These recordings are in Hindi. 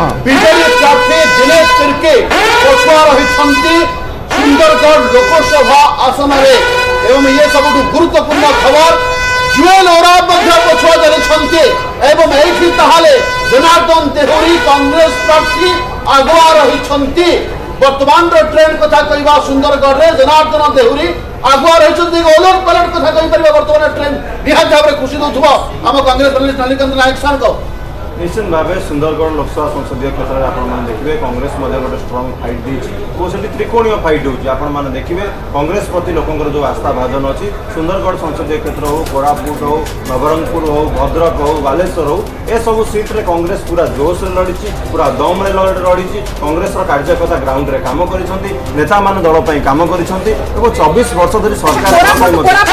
बीजेपी प्रार्थी दिनेश तिर्की पछुआ रही सुंदरगढ़ लोकसभा आसन एवं ये सब गुरुत्वपूर्ण खबर जुएल ओराम पछुआ चली जनार्दन देहुरी कांग्रेस प्रार्थी आगुआ रही वर्तमान ट्रेंड कथा कहवा सुंदरगढ़ में जनार्दन देहुरी आगुआ रही ओलट पलट कथा कही वर्तमान ट्रेंड निहात भाव में खुशी दूसव आम कांग्रेस नलिकांत नायक सार निश्चित भाव सुंदरगढ़ लोकसभा संसदीय क्षेत्र में आपने देखिए कांग्रेस गोटे स्ट्रंग फाइट दी त्रिकोणीय फाइट होती आपने देखिए कांग्रेस प्रति लोकंर जो आस्था भाजन अच्छी सुंदरगढ़ संसदीय क्षेत्र हो कोरापुट हो नवरंगपुर हो भद्रक हो बालेश्वर हो ए सब सीट्रे कांग्रेस पूरा जोश लड़ी पूरा दम लड़ी कांग्रेस कार्यकर्ता ग्राउंड में कम कर नेता मान दल कम कर 24 वर्ष धरी सरकार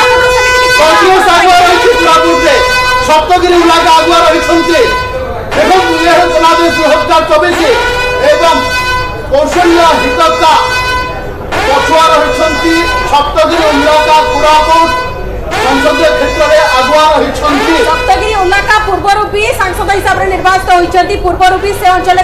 सप्तगिरी इलाका आगुआ रही कौशल्या हितका पछुआ रही सप्तगिरी इलाका कोरापुट संसदीय क्षेत्र में आगुआ रही सप्तगिरी इलाका पूर्व भी सांसद हिसाब से निर्वाचित होती पूर्व भी से अंचल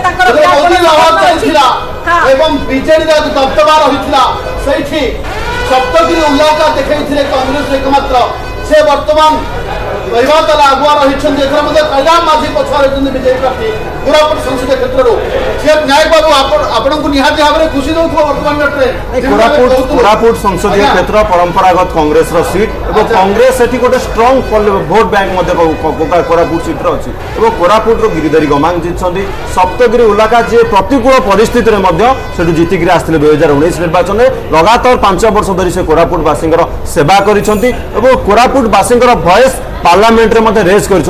बीजेडी दबदबा रही सप्तगिरी इलाका देखते कांग्रेस एकमात्र से वर्तमान आगुआ रही कैलाश माझी पछुआ रही बीजेपी प्रार्थी कोरापुट संसदीय क्षेत्र से नायक बाबू आपको निहाती भाव में खुशी दूसरा वर्तमान ट्रेंड कोरापुट संसदीय क्षेत्र परंपरागत कांग्रेस सीट और कांग्रेस से गोटे स्ट्रंग भोट बैंक कोरापुट सीट्रे अच्छी और कोरापुट गिरिधारी गमांग जीति सप्तगिरी इलाका जी प्रतिकूल परिस्थिति जीतिक आसते 2019 निर्वाचन में लगातार 5 वर्ष धरी से कोरापुटवासी सेवा कर कोरापुटवासी भयस पार्लियामेंट रे रेस कर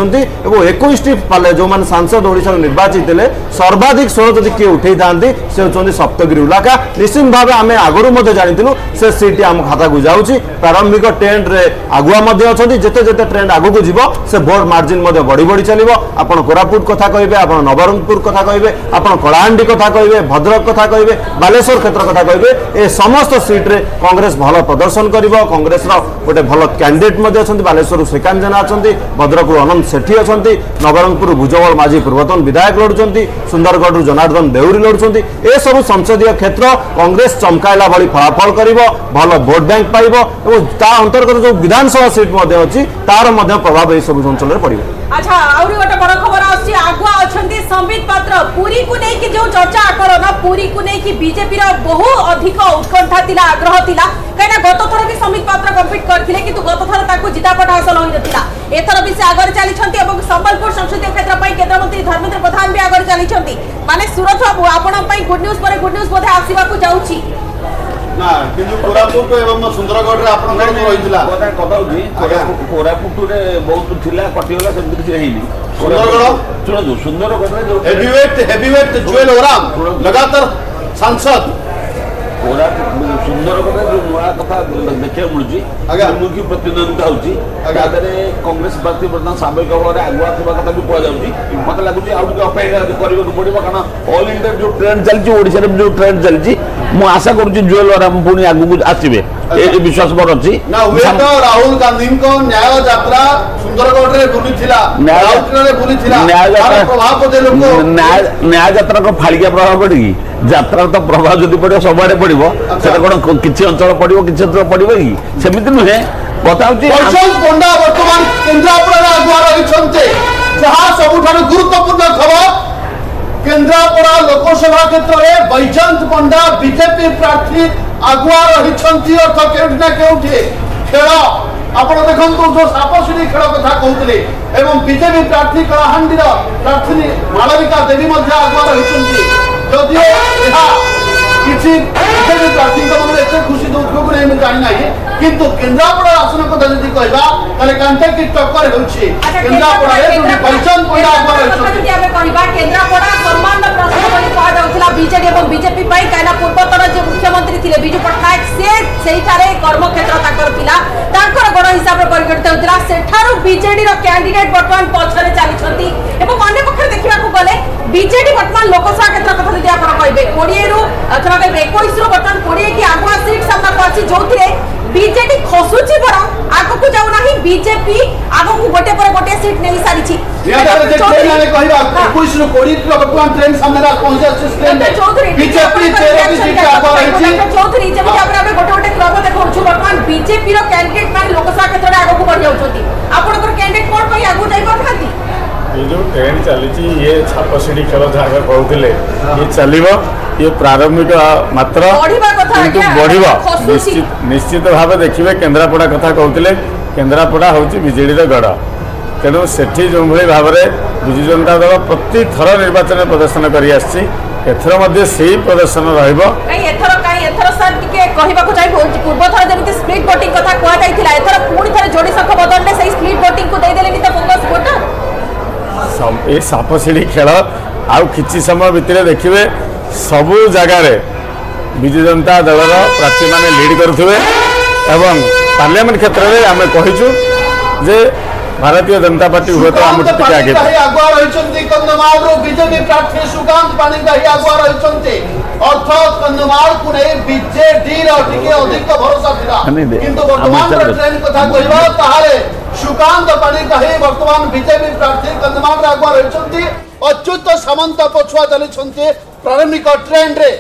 21 जो मान सांसद ओडिशा निर्वाचित थे सर्वाधिक स्वर जदि किए उठे था से होती सप्तगिरी इलाका निश्चित भाव आम आगुरी जानी से सीट आम खाता को जाऊँगी प्रारंभिक ट्रेंड रे आगुआ जिते जिते ट्रेंड आगू जीव से भोट मार्जिन बढ़ी बढ़ी चलो आप कोरापुट कथा कहे आप नवरंगपुर कथा कहे आप कलाहांडी कथा कहे भद्रक कथा कहे बालेश्वर क्षेत्र कथा कहे ए समस्त सीट्रे कांग्रेस भल प्रदर्शन कर कांग्रेस गोटे भल कैंडिडेट अच्छा बालेश्वर श्रीकांत जेना भद्रक अनंत सेठी अच्छा नवरंगपुर भुजबल माझी पूर्वतन विधायक लड़ुंट सुंदरगढ़ जनार्दन देहुरी लड़ुंट ए सब संसदीय क्षेत्र कांग्रेस चमकाइला भली फलाफल कर भल भोट बैंक पाइब और अंतर्गत जो विधानसभा सीट अच्छी तार प्रभाव यह सब अंचल में पड़े। अच्छा आउरी गोटे बड़ खबर आछि आगुआ अछंती संबित पात्र पुरी को नै कि जो चर्चा आकर ना पुरी को नै कि बीजेपी रा बहु अधिक उत्कंठा तिला आग्रह तिला कहिना गत थर भी संबित पात्र कंप्लीट करथिले किंतु गत थर ताको जितापट हासिल होई नथिला एथर भी से आगर चली छंती एवं संबलपुर संसदीय क्षेत्र पई केंद्र मंत्री धर्मेंद्र प्रधान भी आगर चली छंती माने सूरज बाबू आपण पई गुड न्यूज पर गुड न्यूज बोधे आसीबा को जाउची ना किंतु कोरापुट एवं सुंदरगढ़ रे आपण घर रहितला कथा होजी कोरापुट रे बहुत थिला कटिगला सब किछ हेइली सुंदरगढ़ सुंदरगढ़ रे जो हेवीवेट जुएल ओराम लगातार सांसद सुंदरगढ़ जो नुआ कथा देखा मिलूँ मुखी प्रतिद्वंदिता होती कांग्रेस प्रार्थी बर्तमान सामयिक भाव में आगुआ थोड़ा कथा भी कहुच्छी मत लगुच अपेक्षा करने पड़ो कारण ऑल इंडिया जो ट्रेंड चलती ओडिशा जो ट्रेंड चलती मु आशा करुच्ची जुएल ओराम पुणी आगू आसवे विश्वास मोर अच्छी राहुल गांधी न्याय यात्रा सुंदरगढ़ रे बुलीथिला न्याय यात्रा को फाड़िया प्रभाव पड़े यात्रा तो प्रभाव जदि पड़ो सबुआड़े पड़ो से कौन किसी अंचल पड़ो कि अंचल पड़ो कि सेमती नुहे कथा पंडा बर्तमान केन्द्रापड़ा आगुआ रही जहाँ सबुठ गुरुत्वपूर्ण खबर केन्द्रापड़ा लोकसभा क्षेत्र में बैजयंत पंडा बीजेपी प्रार्थी आगुआ रही अर्थ केउठी ना केउठी खेल आपण देखो जो सापसीढ़ी खेल कथा कहते एवं बीजेपी प्रार्थी कलाहांडी प्रार्थी मालविका देवी आगुआ रही जदियो किसी बीजेपी प्रार्थी मन एत खुशी दुख नहीं जानी ना किंतु केन्द्रापड़ा आसन कथा जदि कहबा ताले कांटे की टक्कर होछि केन्द्रापड़ा रे बैजयंत पंडा आगुआ रही हमें कहबा केन्द्रापड़ा सम्मान प्रश्न बनी कहा जाउथला बीजेडी एवं बीजेपी पई काना पूर्वतन जे मुख्यमंत्री थिले बिजू पटनायक से सेठारे कर्मक्षेत्र ताकर थिला ताकर गण हिसाब रे परिगणित होतला सेठारु बीजेडी रो कैंडिडेट वर्तमान पछरे चली छथि एवं अन्य पक्ष देखिबा को गले बीजेडी वर्तमान लोकसभा क्षेत्र कथा जदि आपण कहबे 20 रु अथवा 21 रु वर्तमान 20 की आगुआ सीट सामना पछि जोथिरे बीजेडी खसुची बरं आगु को जाउ नाही बीजेपी आगो को गोटे पर गोटे सीट नहीं सारी छी या जे ट्रेन आने कहिबा 21 रो कोड़ी रो वर्तमान ट्रेन सामने रा पहुंच जाछ ट्रेन बीजेपी 13 सीट आगो रही छी चौधरी जे हमरा गोटे गोटे क्रम देखौ छु वर्तमान बीजेपी रो कैंडिडेट मान लोकसभा क्षेत्र आगो को बढ़ जाउछथि आपनकर कैंडिडेट कोन पई आगो जाई परथाती ये जो ट्रेंड चली ये छाप सीढ़ी खेल जहाँ कहते ये चलो ये प्रारंभिक मात्र किंतु बढ़िया निश्चित भाव देखिए केन्द्रापड़ा कथा कहते केन्द्रापड़ा हूँ बीजेडी गढ़ तेणु सेठी जो भाव में विजु जनता दल प्रति थर निर्वाचन प्रदर्शन कर एथर से प्रदर्शन पूर्व थर जमी स्प्लिट वोटिंग कथा कहला एथर पुणी थे जोड़ी संख बदल में से स्प्लिट वोटिंग को देदेले कांग्रेस वोटर ये साप सीढ़ी खेल आउ किछि समय भितर देखिए सबु जगार विजु जनता दल प्रार्थी मैंने लीड करुवे एवं पार्लियामेंट क्षेत्र में आम कहीचु जे भारतीय जनता पार्टी हुए तो आम टिके आगे आगुआ रही कंधमाल बीजेपी प्रार्थी सुकांत पाणिग्राही आगुआ रही अर्थात कंधमाल को नहीं बीजेडी टिके अधिक भरोसा थिला किंतु वर्तमान ट्रेंड कथा कहबा ताहाले सुकांत पाणिग्राही वर्तमान बीजेपी प्रार्थी कंधमाल आगुआ रही अच्युत सामंत पछुआ चली प्रारंभिक ट्रेंड रे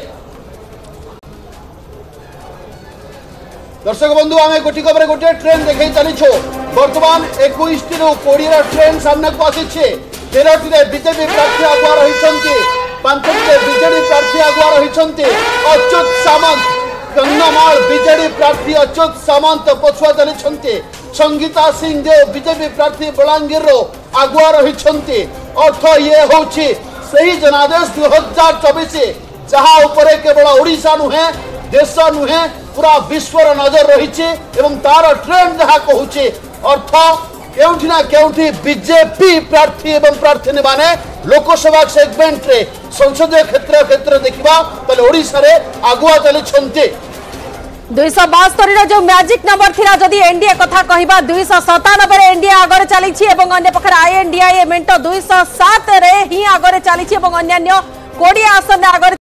दर्शक बंधु आम गोटिक गोटे ट्रेन देखे चलीछो वर्तमान 21 टी 20 ट्रेन सामने को आसी 13 टी बीजेपी प्रार्थी आगुआ रही 5 टी बीजेडी प्रार्थी आगुआ रही अच्युत सामंत कंधमाल बीजेडी प्रार्थी अच्युत सामंत पछुआ चली संगीता सिंह देव बीजेपी प्रार्थी बलांगीर आगुआ रही अर्थ ये हूँ सही जनादेश 2024 जहाँ उपरे केवल ओडिशा नुहे देश नुहे पूरा विश्वर नजर रही तार ट्रेंड जहाँ कहूँ अर्थ केउठी ना केउठी बीजेपी प्रार्थी एवं प्रार्थी माने लोकसभा सेगमेंट रे संसदीय क्षेत्र देखा ताले ओडिशा रे आगुआ चली 272 जो मैजिक नंबर थिला जदि एनडीए कथा कहबा 297 रे एनडीए आगरे चली छी एवं अन्य पखर आईएनडीआई मेंटो 207 रे ही आगरे चली छी एवं अन्य 20 आसन आगरे